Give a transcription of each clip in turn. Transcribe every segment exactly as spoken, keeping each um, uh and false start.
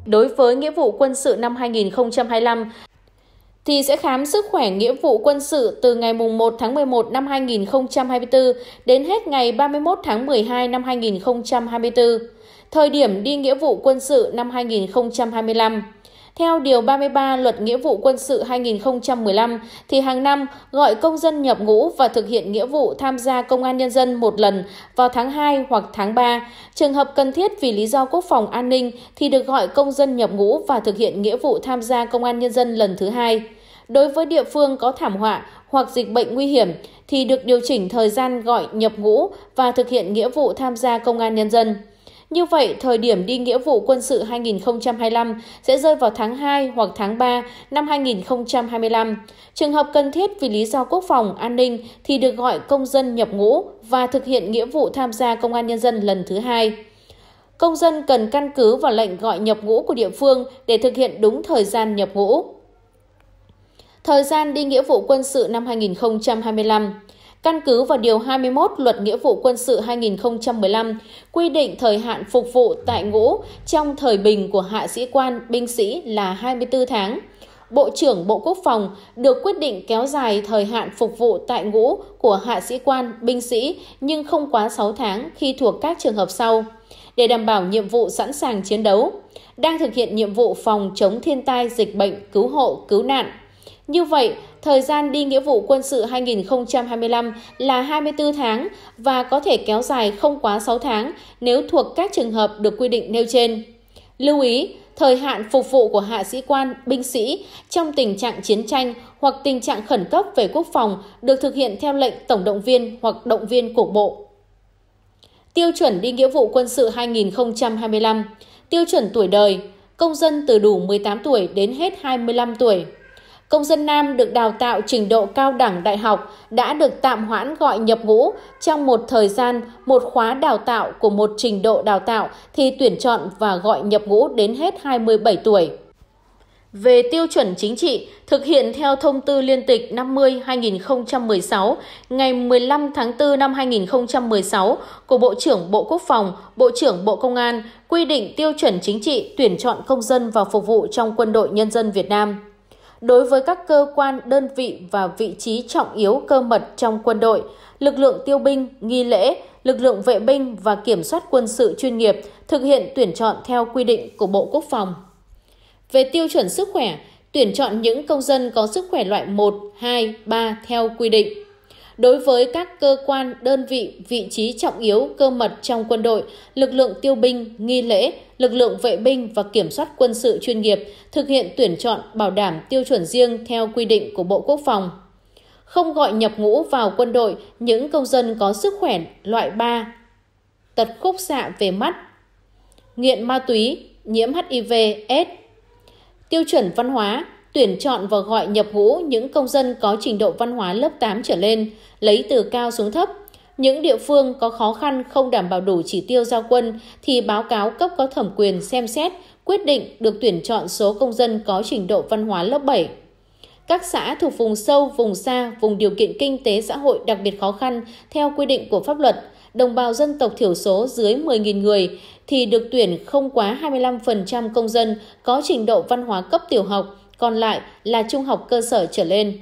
Đối với nghĩa vụ quân sự năm hai nghìn không trăm hai mươi lăm, thì sẽ khám sức khỏe nghĩa vụ quân sự từ ngày mùng một tháng mười một năm hai nghìn không trăm hai mươi tư đến hết ngày ba mươi mốt tháng mười hai năm hai nghìn không trăm hai mươi tư. Thời điểm đi nghĩa vụ quân sự năm hai nghìn không trăm hai mươi lăm. Theo Điều ba mươi ba Luật Nghĩa vụ Quân sự hai nghìn không trăm mười lăm, thì hàng năm gọi công dân nhập ngũ và thực hiện nghĩa vụ tham gia công an nhân dân một lần vào tháng hai hoặc tháng ba. Trường hợp cần thiết vì lý do quốc phòng an ninh thì được gọi công dân nhập ngũ và thực hiện nghĩa vụ tham gia công an nhân dân lần thứ hai. Đối với địa phương có thảm họa hoặc dịch bệnh nguy hiểm thì được điều chỉnh thời gian gọi nhập ngũ và thực hiện nghĩa vụ tham gia công an nhân dân. Như vậy, thời điểm đi nghĩa vụ quân sự hai nghìn không trăm hai mươi lăm sẽ rơi vào tháng hai hoặc tháng ba năm hai nghìn không trăm hai mươi lăm. Trường hợp cần thiết vì lý do quốc phòng, an ninh thì được gọi công dân nhập ngũ và thực hiện nghĩa vụ tham gia công an nhân dân lần thứ hai. Công dân cần căn cứ vào lệnh gọi nhập ngũ của địa phương để thực hiện đúng thời gian nhập ngũ. Thời gian đi nghĩa vụ quân sự năm hai nghìn không trăm hai mươi lăm. Căn cứ vào Điều hai mươi mốt Luật Nghĩa vụ Quân sự hai nghìn không trăm mười lăm, quy định thời hạn phục vụ tại ngũ trong thời bình của hạ sĩ quan, binh sĩ là hai mươi tư tháng. Bộ trưởng Bộ Quốc phòng được quyết định kéo dài thời hạn phục vụ tại ngũ của hạ sĩ quan, binh sĩ nhưng không quá sáu tháng khi thuộc các trường hợp sau. Để đảm bảo nhiệm vụ sẵn sàng chiến đấu, đang thực hiện nhiệm vụ phòng chống thiên tai, dịch bệnh, cứu hộ, cứu nạn. Như vậy, thời gian đi nghĩa vụ quân sự hai nghìn không trăm hai mươi lăm là hai mươi tư tháng và có thể kéo dài không quá sáu tháng nếu thuộc các trường hợp được quy định nêu trên. Lưu ý, thời hạn phục vụ của hạ sĩ quan, binh sĩ trong tình trạng chiến tranh hoặc tình trạng khẩn cấp về quốc phòng được thực hiện theo lệnh tổng động viên hoặc động viên của Bộ. Tiêu chuẩn đi nghĩa vụ quân sự hai nghìn không trăm hai mươi lăm. Tiêu chuẩn tuổi đời, công dân từ đủ mười tám tuổi đến hết hai mươi lăm tuổi. Công dân nam được đào tạo trình độ cao đẳng đại học đã được tạm hoãn gọi nhập ngũ trong một thời gian, một khóa đào tạo của một trình độ đào tạo thì tuyển chọn và gọi nhập ngũ đến hết hai mươi bảy tuổi. Về tiêu chuẩn chính trị, thực hiện theo Thông tư Liên tịch năm mươi trên hai nghìn không trăm mười sáu ngày mười lăm tháng tư năm hai nghìn không trăm mười sáu của Bộ trưởng Bộ Quốc phòng, Bộ trưởng Bộ Công an quy định tiêu chuẩn chính trị tuyển chọn công dân vào phục vụ trong Quân đội Nhân dân Việt Nam. Đối với các cơ quan, đơn vị và vị trí trọng yếu cơ mật trong quân đội, lực lượng tiêu binh, nghi lễ, lực lượng vệ binh và kiểm soát quân sự chuyên nghiệp thực hiện tuyển chọn theo quy định của Bộ Quốc phòng. Về tiêu chuẩn sức khỏe, tuyển chọn những công dân có sức khỏe loại một, hai, ba theo quy định. Đối với các cơ quan, đơn vị, vị trí trọng yếu, cơ mật trong quân đội, lực lượng tiêu binh, nghi lễ, lực lượng vệ binh và kiểm soát quân sự chuyên nghiệp thực hiện tuyển chọn bảo đảm tiêu chuẩn riêng theo quy định của Bộ Quốc phòng. Không gọi nhập ngũ vào quân đội những công dân có sức khỏe loại ba, tật khúc xạ về mắt, nghiện ma túy, nhiễm H I V AIDS. Tiêu chuẩn văn hóa, tuyển chọn và gọi nhập ngũ những công dân có trình độ văn hóa lớp tám trở lên, lấy từ cao xuống thấp. Những địa phương có khó khăn không đảm bảo đủ chỉ tiêu giao quân thì báo cáo cấp có thẩm quyền xem xét, quyết định được tuyển chọn số công dân có trình độ văn hóa lớp bảy. Các xã thuộc vùng sâu, vùng xa, vùng điều kiện kinh tế xã hội đặc biệt khó khăn theo quy định của pháp luật, đồng bào dân tộc thiểu số dưới mười nghìn người thì được tuyển không quá hai mươi lăm phần trăm công dân có trình độ văn hóa cấp tiểu học, còn lại là trung học cơ sở trở lên.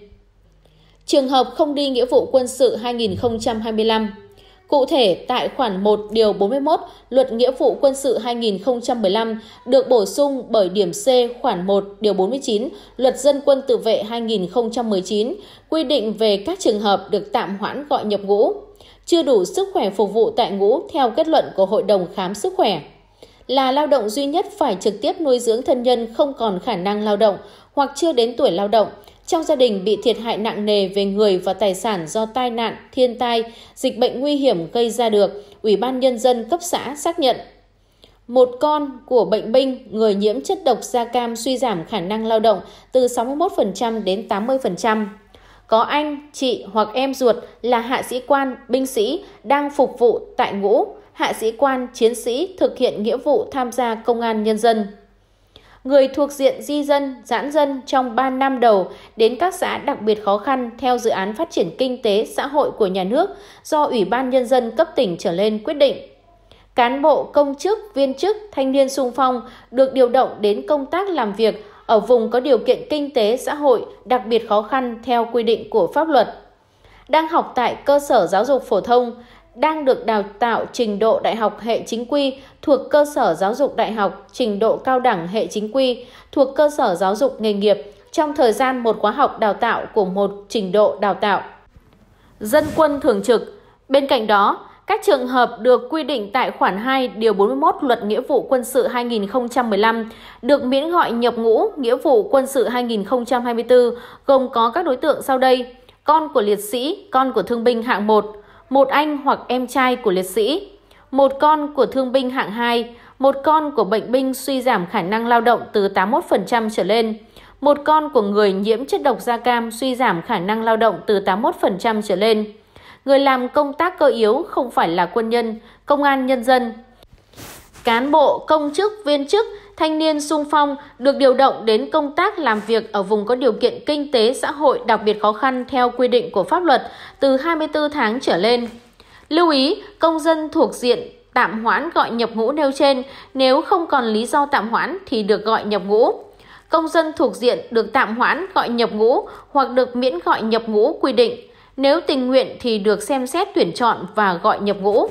Trường hợp không đi nghĩa vụ quân sự hai nghìn không trăm hai mươi lăm. Cụ thể, tại khoản một điều bốn mươi mốt Luật Nghĩa vụ Quân sự hai nghìn không trăm mười lăm được bổ sung bởi điểm C khoản một điều bốn mươi chín Luật Dân quân tự vệ hai nghìn không trăm mười chín quy định về các trường hợp được tạm hoãn gọi nhập ngũ, chưa đủ sức khỏe phục vụ tại ngũ theo kết luận của Hội đồng Khám sức khỏe, là lao động duy nhất phải trực tiếp nuôi dưỡng thân nhân không còn khả năng lao động hoặc chưa đến tuổi lao động, trong gia đình bị thiệt hại nặng nề về người và tài sản do tai nạn, thiên tai, dịch bệnh nguy hiểm gây ra được, Ủy ban Nhân dân cấp xã xác nhận. Một con của bệnh binh, người nhiễm chất độc da cam suy giảm khả năng lao động từ sáu mươi mốt phần trăm đến tám mươi phần trăm. Có anh, chị hoặc em ruột là hạ sĩ quan, binh sĩ đang phục vụ tại ngũ, hạ sĩ quan, chiến sĩ thực hiện nghĩa vụ tham gia công an nhân dân. Người thuộc diện di dân, giãn dân trong ba năm đầu đến các xã đặc biệt khó khăn theo dự án phát triển kinh tế xã hội của nhà nước do Ủy ban Nhân dân cấp tỉnh trở lên quyết định. Cán bộ, công chức, viên chức, thanh niên xung phong được điều động đến công tác làm việc ở vùng có điều kiện kinh tế xã hội đặc biệt khó khăn theo quy định của pháp luật. Đang học tại cơ sở giáo dục phổ thông, đang được đào tạo trình độ đại học hệ chính quy thuộc cơ sở giáo dục đại học trình độ cao đẳng hệ chính quy thuộc cơ sở giáo dục nghề nghiệp trong thời gian một khóa học đào tạo của một trình độ đào tạo. Dân quân thường trực. Bên cạnh đó, các trường hợp được quy định tại khoản hai điều bốn mươi mốt Luật Nghĩa vụ Quân sự hai nghìn không trăm mười lăm được miễn gọi nhập ngũ nghĩa vụ quân sự hai nghìn không trăm hai mươi tư gồm có các đối tượng sau đây: con của liệt sĩ, con của thương binh hạng một, một anh hoặc em trai của liệt sĩ, một con của thương binh hạng hai, một con của bệnh binh suy giảm khả năng lao động từ tám mươi mốt phần trăm trở lên, một con của người nhiễm chất độc da cam suy giảm khả năng lao động từ tám mươi mốt phần trăm trở lên, người làm công tác cơ yếu không phải là quân nhân, công an nhân dân, cán bộ, công chức, viên chức, thanh niên xung phong được điều động đến công tác làm việc ở vùng có điều kiện kinh tế xã hội đặc biệt khó khăn theo quy định của pháp luật từ hai mươi tư tháng trở lên. Lưu ý, công dân thuộc diện tạm hoãn gọi nhập ngũ nêu trên nếu không còn lý do tạm hoãn thì được gọi nhập ngũ. Công dân thuộc diện được tạm hoãn gọi nhập ngũ hoặc được miễn gọi nhập ngũ quy định. Nếu tình nguyện thì được xem xét tuyển chọn và gọi nhập ngũ.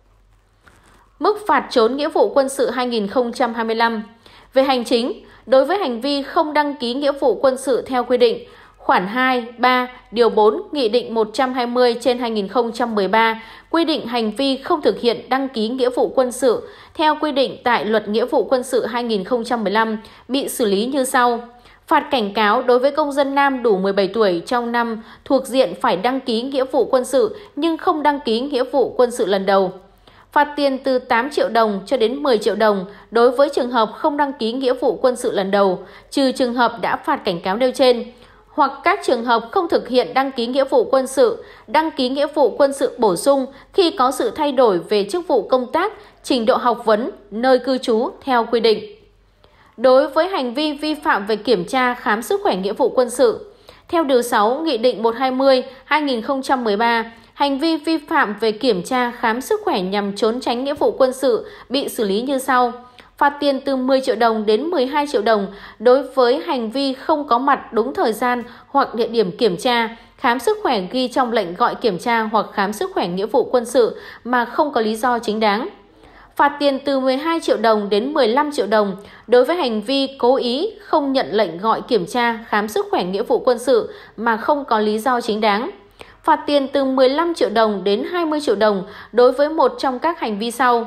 Mức phạt trốn nghĩa vụ quân sự hai nghìn không trăm hai mươi lăm. Về hành chính, đối với hành vi không đăng ký nghĩa vụ quân sự theo quy định, khoản hai, ba, điều bốn, Nghị định một trăm hai mươi trên hai nghìn không trăm mười ba quy định hành vi không thực hiện đăng ký nghĩa vụ quân sự theo quy định tại Luật Nghĩa vụ Quân sự hai nghìn không trăm mười lăm bị xử lý như sau. Phạt cảnh cáo đối với công dân nam đủ mười bảy tuổi trong năm thuộc diện phải đăng ký nghĩa vụ quân sự nhưng không đăng ký nghĩa vụ quân sự lần đầu. Phạt tiền từ tám triệu đồng cho đến mười triệu đồng đối với trường hợp không đăng ký nghĩa vụ quân sự lần đầu, trừ trường hợp đã phạt cảnh cáo nêu trên, hoặc các trường hợp không thực hiện đăng ký nghĩa vụ quân sự, đăng ký nghĩa vụ quân sự bổ sung khi có sự thay đổi về chức vụ công tác, trình độ học vấn, nơi cư trú theo quy định. Đối với hành vi vi phạm về kiểm tra khám sức khỏe nghĩa vụ quân sự, theo điều sáu Nghị định một trăm hai mươi trên hai nghìn không trăm mười ba, hành vi vi phạm về kiểm tra khám sức khỏe nhằm trốn tránh nghĩa vụ quân sự bị xử lý như sau. Phạt tiền từ mười triệu đồng đến mười hai triệu đồng đối với hành vi không có mặt đúng thời gian hoặc địa điểm kiểm tra, khám sức khỏe ghi trong lệnh gọi kiểm tra hoặc khám sức khỏe nghĩa vụ quân sự mà không có lý do chính đáng. Phạt tiền từ mười hai triệu đồng đến mười lăm triệu đồng đối với hành vi cố ý không nhận lệnh gọi kiểm tra, khám sức khỏe nghĩa vụ quân sự mà không có lý do chính đáng. Phạt tiền từ mười lăm triệu đồng đến hai mươi triệu đồng đối với một trong các hành vi sau.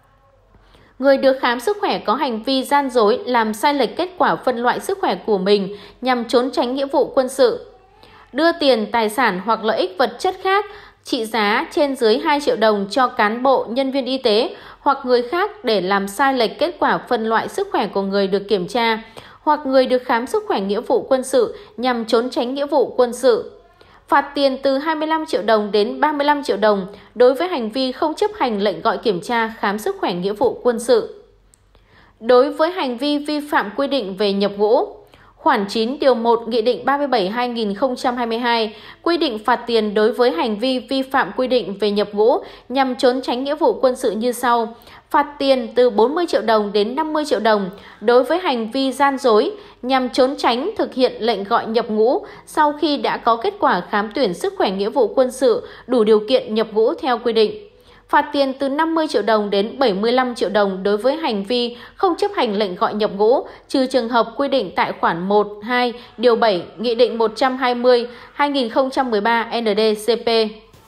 Người được khám sức khỏe có hành vi gian dối làm sai lệch kết quả phân loại sức khỏe của mình nhằm trốn tránh nghĩa vụ quân sự. Đưa tiền, tài sản hoặc lợi ích vật chất khác trị giá trên dưới hai triệu đồng cho cán bộ, nhân viên y tế hoặc người khác để làm sai lệch kết quả phân loại sức khỏe của người được kiểm tra hoặc người được khám sức khỏe nghĩa vụ quân sự nhằm trốn tránh nghĩa vụ quân sự. Phạt tiền từ hai mươi lăm triệu đồng đến ba mươi lăm triệu đồng đối với hành vi không chấp hành lệnh gọi kiểm tra khám sức khỏe nghĩa vụ quân sự. Đối với hành vi vi phạm quy định về nhập ngũ, khoản chín điều một Nghị định ba mươi bảy trên hai nghìn không trăm hai mươi hai quy định phạt tiền đối với hành vi vi phạm quy định về nhập ngũ nhằm trốn tránh nghĩa vụ quân sự như sau. Phạt tiền từ bốn mươi triệu đồng đến năm mươi triệu đồng đối với hành vi gian dối nhằm trốn tránh thực hiện lệnh gọi nhập ngũ sau khi đã có kết quả khám tuyển sức khỏe nghĩa vụ quân sự đủ điều kiện nhập ngũ theo quy định. Phạt tiền từ năm mươi triệu đồng đến bảy mươi lăm triệu đồng đối với hành vi không chấp hành lệnh gọi nhập ngũ, trừ trường hợp quy định tại khoản một, hai, điều bảy, Nghị định một trăm hai mươi trên hai nghìn không trăm mười ba N D C P.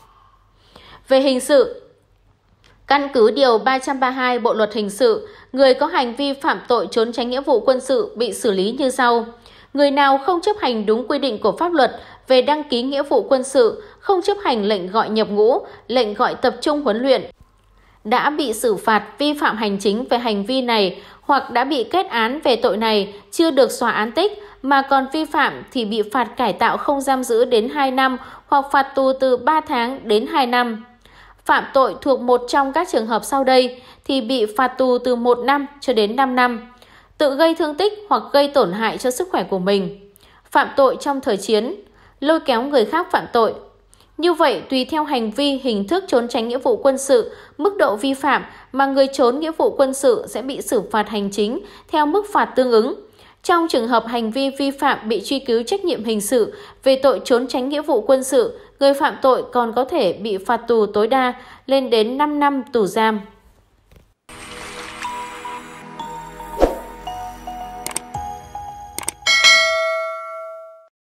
Về hình sự, căn cứ điều ba trăm ba mươi hai Bộ Luật Hình sự, người có hành vi phạm tội trốn tránh nghĩa vụ quân sự bị xử lý như sau. Người nào không chấp hành đúng quy định của pháp luật về đăng ký nghĩa vụ quân sự, không chấp hành lệnh gọi nhập ngũ, lệnh gọi tập trung huấn luyện, đã bị xử phạt vi phạm hành chính về hành vi này hoặc đã bị kết án về tội này chưa được xóa án tích mà còn vi phạm thì bị phạt cải tạo không giam giữ đến hai năm hoặc phạt tù từ ba tháng đến hai năm. Phạm tội thuộc một trong các trường hợp sau đây thì bị phạt tù từ một năm cho đến năm năm. Tự gây thương tích hoặc gây tổn hại cho sức khỏe của mình. Phạm tội trong thời chiến, lôi kéo người khác phạm tội. Như vậy, tùy theo hành vi, hình thức trốn tránh nghĩa vụ quân sự, mức độ vi phạm mà người trốn nghĩa vụ quân sự sẽ bị xử phạt hành chính theo mức phạt tương ứng. Trong trường hợp hành vi vi phạm bị truy cứu trách nhiệm hình sự về tội trốn tránh nghĩa vụ quân sự, người phạm tội còn có thể bị phạt tù tối đa lên đến năm năm tù giam.